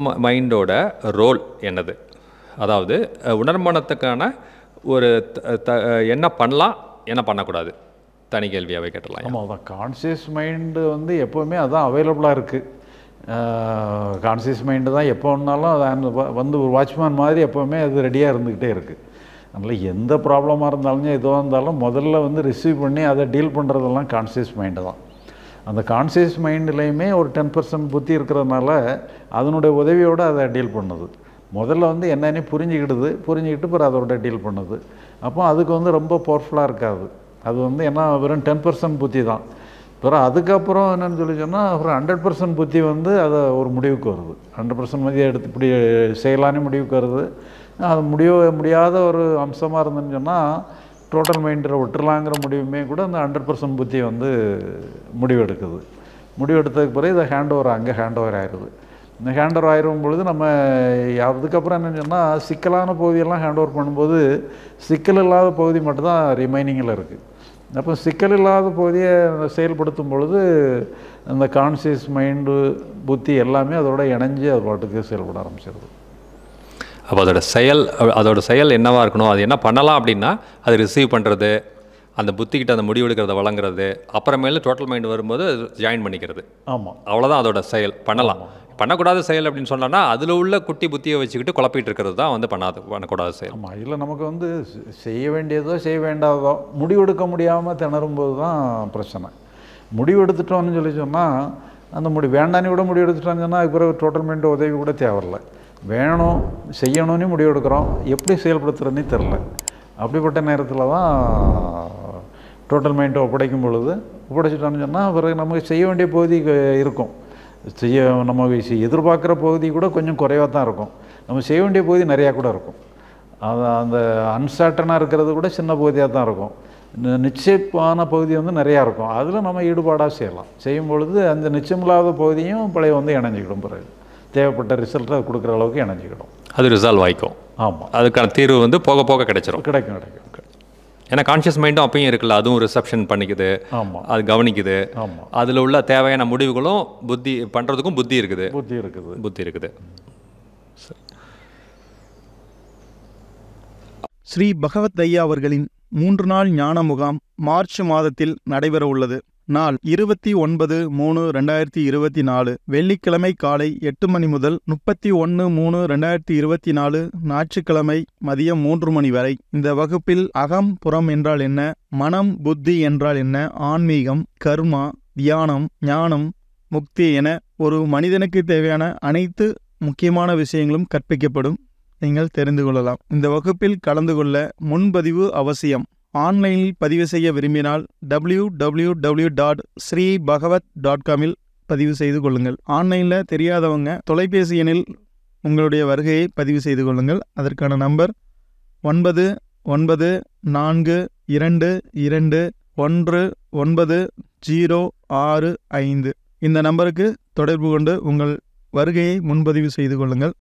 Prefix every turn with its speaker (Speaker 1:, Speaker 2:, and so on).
Speaker 1: மைண்டோட role என்னது? அதாவது உணர்மனத்துக்கான ஒரு என்ன பண்ணலாம், என்ன பண்ணக்கூடாது, தனி கேள்வியாகவே கேட்டலாம்.
Speaker 2: ஆமாம், அதான் கான்சியஸ் மைண்டு வந்து எப்போவுமே அதான் அவைலபிளாக இருக்குது. கான்சியஸ் மைண்டு தான் எப்போ வேணாலும் அது வந்து ஒரு வாட்ச்மேன் மாதிரி எப்போவுமே அது ரெடியாக இருந்துக்கிட்டே இருக்குது. அதனால் எந்த ப்ராப்ளமாக இருந்தாலும் எதுவாக இருந்தாலும் முதல்ல வந்து ரிசீவ் பண்ணி அதை டீல் பண்ணுறதெல்லாம் கான்சியஸ் மைண்டு தான். அந்த கான்சியஸ் மைண்ட்லேயுமே ஒரு 10% புத்தி இருக்கிறதுனால அதனுடைய உதவியோடு அதை டீல் பண்ணுது. முதல்ல வந்து என்னென்னு புரிஞ்சுக்கிட்டு பிறகு அதோட டீல் பண்ணுது. அப்போ அதுக்கு வந்து ரொம்ப பவர்ஃபுல்லாக இருக்காது. அது வந்து என்ன வெறும் 10% புத்தி தான். பிறகு அதுக்கப்புறம் என்னென்னு சொல்லி சொன்னால் அப்புறம் 100% புத்தி வந்து அதை ஒரு முடிவுக்கு வருது. 100% மதியை எடுத்து இப்படி செய்யலான்னு முடிவுக்கு வருது. அது முடியாத ஒரு அம்சமாக இருந்துன்னு சொன்னால் டோட்டல் மைண்டில் விட்டுறலாங்கிற முடிவுமே கூட அந்த 100% புத்தி வந்து முடிவெடுக்குது. முடிவெடுத்ததுக்கு பிறகு இதை அங்கே ஹேண்ட் ஓவர் ஆயிடுது. இந்த ஹேண்ட் ஓவர் ஆயிரும் பொழுது நம்ம அதுக்கப்புறம் என்னென்னு சொன்னால் சிக்கலான பகுதியெல்லாம் ஹேண்ட் ஓவர் பண்ணும்போது சிக்கல் இல்லாத பகுதி மட்டும்தான் ரிமைனிங்கில் இருக்குது. அப்போ சிக்கல் இல்லாத பகுதியை செயல்படுத்தும் பொழுது அந்த கான்சியஸ் மைண்டு புத்தி எல்லாமே அதோட இணைஞ்சு அது பாட்டுக்கு செயல்பட ஆரம்பிச்சிருது.
Speaker 1: அப்போ அதோட செயல் என்னவாக இருக்கணும், அது என்ன பண்ணலாம் அப்படின்னா அது ரிசீவ் பண்ணுறது, அந்த புத்திக்கிட்ட அந்த முடிவெடுக்கிறத வழங்குறது, அப்புறமேல டோட்டல் மைண்ட் வரும்போது ஜாயின் பண்ணிக்கிறது.
Speaker 2: ஆமாம்,
Speaker 1: அவ்வளோதான் அதோட செயல். பண்ணக்கூடாத செயல் அப்படின்னு சொன்னோன்னா அதில் உள்ள குட்டி புத்தியை வச்சுக்கிட்டு குழப்பிட்டு இருக்கிறது தான் வந்து பண்ணக்கூடாத செயல்.
Speaker 2: ஆமாம், இல்லை நமக்கு வந்து செய்ய வேண்டியதோ செய்ய வேண்டாதோ முடிவெடுக்க முடியாமல் திணறும்போது தான் பிரச்சனை. முடிவெடுத்துட்டோம்னு சொல்லி சொன்னால் அந்த வேண்டான்னு கூட முடிவெடுத்துட்டோன்னு சொன்னால் அதுக்கு பிறகு டோட்டல் மைண்ட் உதவி கூட தேவையில்லை. வேணும் செய்யணும்னு முடிவெடுக்கிறோம், எப்படி செயல்படுத்துறதுன்னு தெரில. அப்படிப்பட்ட நேரத்தில் தான் டோட்டல் மைண்டை ஒப்படைச்சிட்டோன்னு சொன்னால் பிறகு நமக்கு செய்ய வேண்டிய பகுதி இருக்கும். நம்ம எதிர்பார்க்குற பகுதி கூட கொஞ்சம் குறைவாக தான் இருக்கும். நம்ம செய்ய வேண்டிய பகுதி நிறையா கூட இருக்கும். அந்த அன்சர்டனாக இருக்கிறது கூட சின்ன பகுதியாக தான் இருக்கும். நிச்சயமான பகுதி வந்து நிறையா இருக்கும். அதில் நம்ம ஈடுபாடாக செய்யும் பொழுது அந்த நிச்சயமில்லாத பகுதியும் பழைய வந்து இணைஞ்சிக்கிடும். பிறகு தேவைப்பட்ட ரிசல்ட்டை அது கொடுக்குற அளவுக்கு இணைஞ்சிக்கிடும்.
Speaker 1: அது ரிசால்வ் ஆகிக்கும்.
Speaker 2: ஆமாம்,
Speaker 1: அதுக்கான தீர்வு வந்து போக போக கிடைக்கும். ஏன்னா கான்ஷியஸ் மைண்டும் அப்பயும் இருக்குல்ல, அதுவும் ரிசப்ஷன் பண்ணிக்குது.
Speaker 2: ஆமாம்,
Speaker 1: அது கவனிக்குது.
Speaker 2: ஆமாம்,
Speaker 1: அதில் உள்ள தேவையான முடிவுகளும் புத்தி பண்ணுறதுக்கும் புத்தி இருக்குது.
Speaker 3: ஸ்ரீ பகவத் ஐயா அவர்களின் 3 நாள் ஞான முகாம் மார்ச் மாதத்தில் நடைபெற உள்ளது. நாள் 29/3/2024 வெள்ளிக்கிழமை காலை 8 மணி முதல் 31/3/2024 ஞாயிற்றுக்கிழமை மதியம் 3 மணி வரை. இந்த வகுப்பில் அகம் புறம் என்றால் என்ன, மனம் புத்தி என்றால் என்ன, ஆன்மீகம், கர்மா, தியானம், ஞானம், முக்தி என ஒரு மனிதனுக்கு தேவையான அனைத்து முக்கியமான விஷயங்களும் கற்பிக்கப்படும். நீங்கள் தெரிந்து கொள்ளலாம். இந்த வகுப்பில் கலந்து கொள்ள முன்பதிவு அவசியம். ஆன்லைனில் பதிவு செய்ய விரும்பினால் www.sreebhagavat.com பதிவு செய்து கொள்ளுங்கள். ஆன்லைனில் தெரியாதவங்க தொலைபேசி எண்ணில் உங்களுடைய வருகையை பதிவு செய்து கொள்ளுங்கள். அதற்கான நம்பர் 9942219065. இந்த நம்பருக்கு தொடர்பு கொண்டு உங்கள் வருகையை முன்பதிவு செய்து கொள்ளுங்கள்.